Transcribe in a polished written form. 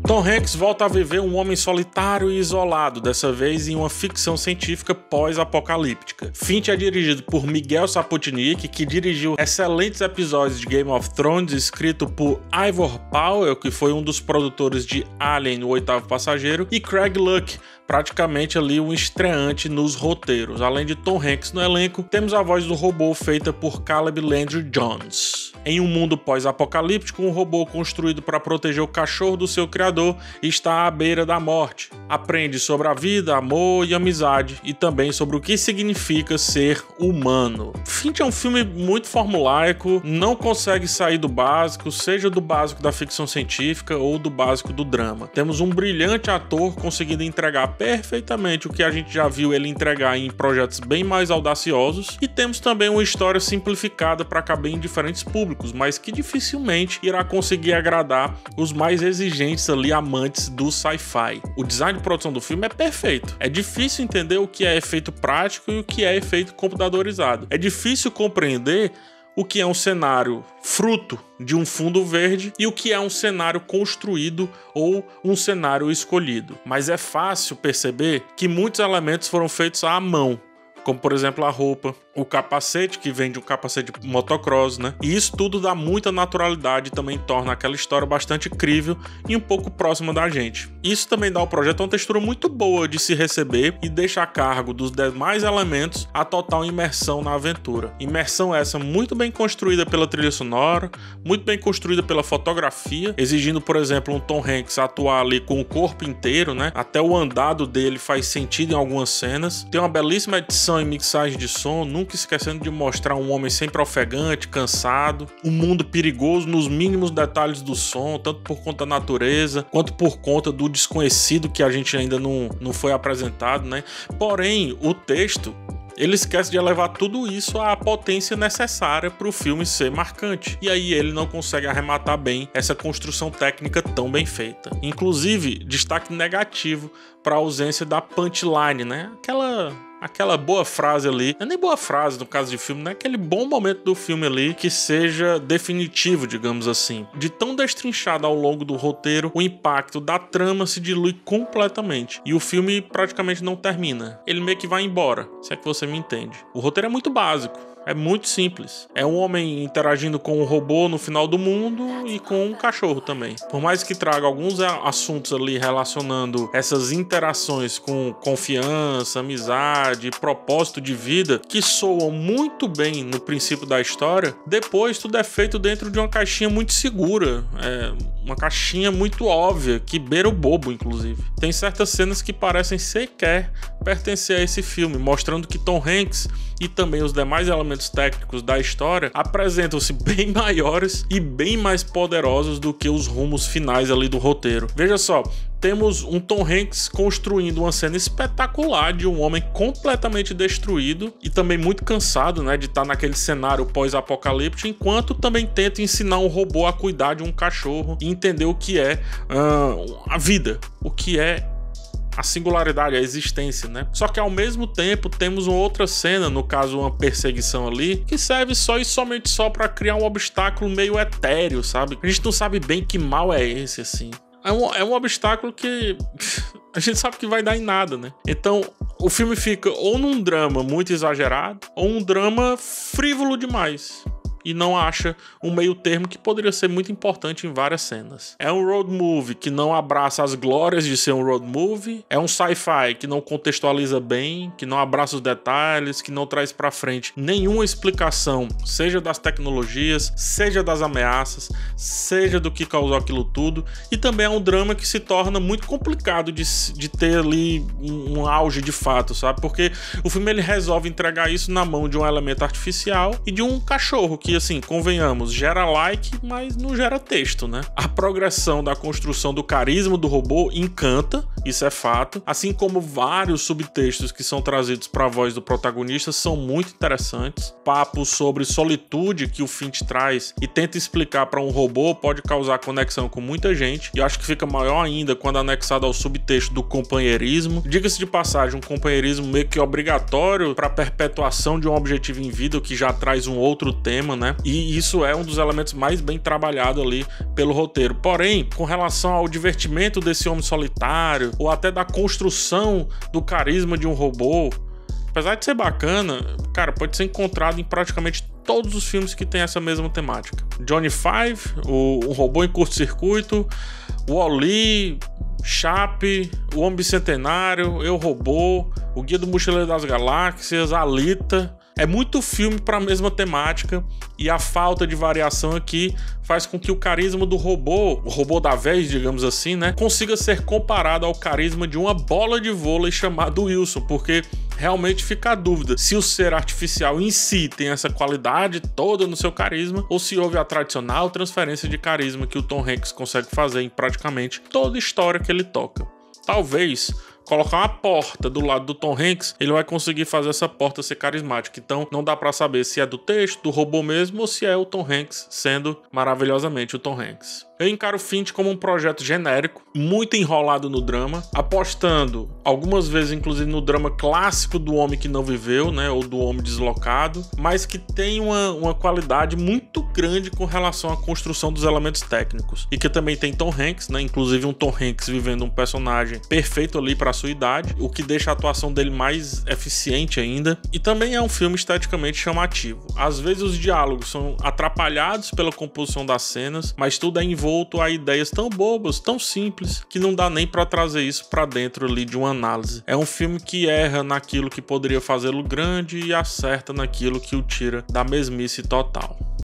Tom Hanks volta a viver um homem solitário e isolado, dessa vez em uma ficção científica pós-apocalíptica. Finch é dirigido por Miguel Sapochnik, que dirigiu excelentes episódios de Game of Thrones, escrito por Ivor Powell, que foi um dos produtores de Alien, o Oitavo Passageiro, e Craig Luck, praticamente ali um estreante nos roteiros. Além de Tom Hanks no elenco, temos a voz do robô feita por Caleb Landry Jones. Em um mundo pós-apocalíptico, um robô construído para proteger o cachorro do seu criador está à beira da morte. Aprende sobre a vida, amor e amizade, e também sobre o que significa ser humano. Finch é um filme muito formulaico, não consegue sair do básico, seja do básico da ficção científica ou do básico do drama. Temos um brilhante ator conseguindo entregar perfeitamente o que a gente já viu ele entregar em projetos bem mais audaciosos, e temos também uma história simplificada para caber em diferentes públicos, mas que dificilmente irá conseguir agradar os mais exigentes ali amantes do sci-fi. O design de produção do filme é perfeito. É difícil entender o que é efeito prático e o que é efeito computadorizado. É difícil compreender o que é um cenário fruto de um fundo verde e o que é um cenário construído ou um cenário escolhido. Mas é fácil perceber que muitos elementos foram feitos à mão, como por exemplo a roupa, o capacete, que vem de um capacete de motocross, né? E isso tudo dá muita naturalidade e também torna aquela história bastante crível e um pouco próxima da gente. Isso também dá ao projeto uma textura muito boa de se receber e deixa a cargo dos demais elementos a total imersão na aventura. Imersão essa muito bem construída pela trilha sonora, muito bem construída pela fotografia, exigindo, por exemplo, um Tom Hanks atuar ali com o corpo inteiro, né? Até o andado dele faz sentido em algumas cenas. Tem uma belíssima edição e mixagem de som, nunca esquecendo de mostrar um homem sempre ofegante, cansado, um mundo perigoso nos mínimos detalhes do som, tanto por conta da natureza, quanto por conta do desconhecido que a gente ainda não foi apresentado, né? Porém, o texto, ele esquece de elevar tudo isso à potência necessária para o filme ser marcante. E aí ele não consegue arrematar bem essa construção técnica tão bem feita. Inclusive, destaque negativo para a ausência da punchline, né? Aquela boa frase ali, não é nem boa frase no caso de filme, né? Aquele bom momento do filme ali que seja definitivo, digamos assim. De tão destrinchado ao longo do roteiro, o impacto da trama se dilui completamente. E o filme praticamente não termina. Ele meio que vai embora, se é que você me entende. O roteiro é muito básico. É muito simples. É um homem interagindo com um robô no final do mundo e com um cachorro também. Por mais que traga alguns assuntos ali relacionando essas interações com confiança, amizade, propósito de vida, que soam muito bem no princípio da história, depois tudo é feito dentro de uma caixinha muito segura. Uma caixinha muito óbvia, que beira o bobo, inclusive. Tem certas cenas que parecem sequer pertencer a esse filme, mostrando que Tom Hanks e também os demais elementos técnicos da história apresentam-se bem maiores e bem mais poderosos do que os rumos finais ali do roteiro. Veja só, temos um Tom Hanks construindo uma cena espetacular de um homem completamente destruído e também muito cansado, né, de estar naquele cenário pós-apocalíptico, enquanto também tenta ensinar um robô a cuidar de um cachorro e entender o que é a vida, o que é a singularidade, a existência, né? Só que ao mesmo tempo temos uma outra cena, no caso uma perseguição ali, que serve só e somente só para criar um obstáculo meio etéreo, sabe? A gente não sabe bem que mal é esse, assim. É um obstáculo que a gente sabe que vai dar em nada, né? Então o filme fica ou num drama muito exagerado ou um drama frívolo demais. E não acha um meio termo que poderia ser muito importante em várias cenas. É um road movie que não abraça as glórias de ser um road movie. É um sci-fi que não contextualiza bem, que não abraça os detalhes, que não traz pra frente nenhuma explicação, seja das tecnologias, seja das ameaças, seja do que causou aquilo tudo. E também é um drama que se torna muito complicado de ter ali um auge de fato, sabe? Porque o filme ele resolve entregar isso na mão de um elemento artificial e de um cachorro que, assim, convenhamos, gera like, mas não gera texto, né? A progressão da construção do carisma do robô encanta, isso é fato, assim como vários subtextos que são trazidos para a voz do protagonista são muito interessantes. Papos sobre solitude que o Finch traz e tenta explicar para um robô pode causar conexão com muita gente, e eu acho que fica maior ainda quando anexado ao subtexto do companheirismo. Diga-se de passagem, um companheirismo meio que obrigatório para a perpetuação de um objetivo em vida, o que já traz um outro tema, né? E isso é um dos elementos mais bem trabalhados ali pelo roteiro. Porém, com relação ao divertimento desse homem solitário, ou até da construção do carisma de um robô, apesar de ser bacana, cara, pode ser encontrado em praticamente todos os filmes que tem essa mesma temática. Johnny Five, o robô em curto-circuito, o Wall-E, Chape, o Homem Bicentenário, Eu, Robô, o Guia do Mochileiro das Galáxias, Alita. É muito filme para a mesma temática, e a falta de variação aqui faz com que o carisma do robô, o robô da vez, digamos assim, né, consiga ser comparado ao carisma de uma bola de vôlei chamado Wilson, porque realmente fica a dúvida se o ser artificial em si tem essa qualidade toda no seu carisma, ou se houve a tradicional transferência de carisma que o Tom Hanks consegue fazer em praticamente toda história que ele toca. Talvez colocar uma porta do lado do Tom Hanks, ele vai conseguir fazer essa porta ser carismática. Então não dá pra saber se é do texto, do robô mesmo, ou se é o Tom Hanks sendo maravilhosamente o Tom Hanks. Eu encaro Finch como um projeto genérico, muito enrolado no drama, apostando algumas vezes inclusive no drama clássico do homem que não viveu, né, ou do homem deslocado, mas que tem uma qualidade muito grande com relação à construção dos elementos técnicos, e que também tem Tom Hanks, né, inclusive um Tom Hanks vivendo um personagem perfeito ali para sua idade, o que deixa a atuação dele mais eficiente ainda, e também é um filme esteticamente chamativo. Às vezes os diálogos são atrapalhados pela composição das cenas, mas tudo é envolvido a ideias tão bobas, tão simples, que não dá nem pra trazer isso pra dentro ali de uma análise. É um filme que erra naquilo que poderia fazê-lo grande e acerta naquilo que o tira da mesmice total.